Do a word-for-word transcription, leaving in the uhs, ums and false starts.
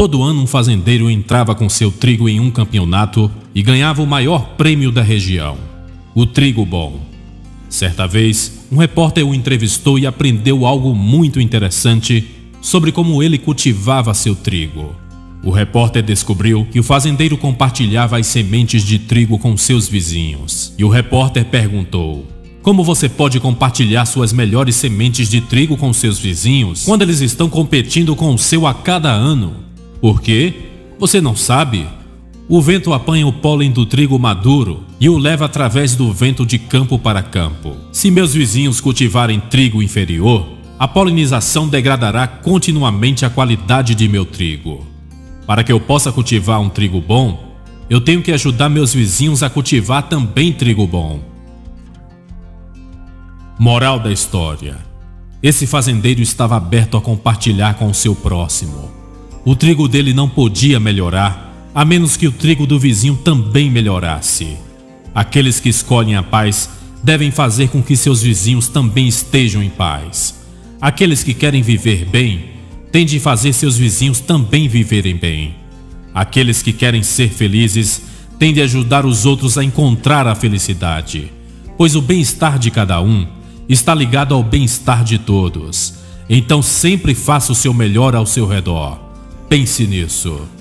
Todo ano um fazendeiro entrava com seu trigo em um campeonato e ganhava o maior prêmio da região, o trigo bom. Certa vez, um repórter o entrevistou e aprendeu algo muito interessante sobre como ele cultivava seu trigo. O repórter descobriu que o fazendeiro compartilhava as sementes de trigo com seus vizinhos. E o repórter perguntou: como você pode compartilhar suas melhores sementes de trigo com seus vizinhos quando eles estão competindo com o seu a cada ano? Por quê? Você não sabe? O vento apanha o pólen do trigo maduro e o leva através do vento de campo para campo. Se meus vizinhos cultivarem trigo inferior, a polinização degradará continuamente a qualidade de meu trigo. Para que eu possa cultivar um trigo bom, eu tenho que ajudar meus vizinhos a cultivar também trigo bom. Moral da história: esse fazendeiro estava aberto a compartilhar com o seu próximo. O trigo dele não podia melhorar a menos que o trigo do vizinho também melhorasse. Aqueles que escolhem a paz devem fazer com que seus vizinhos também estejam em paz. Aqueles que querem viver bem têm de fazer seus vizinhos também viverem bem. Aqueles que querem ser felizes têm de ajudar os outros a encontrar a felicidade, pois o bem-estar de cada um está ligado ao bem-estar de todos. Então sempre faça o seu melhor ao seu redor. Pense nisso.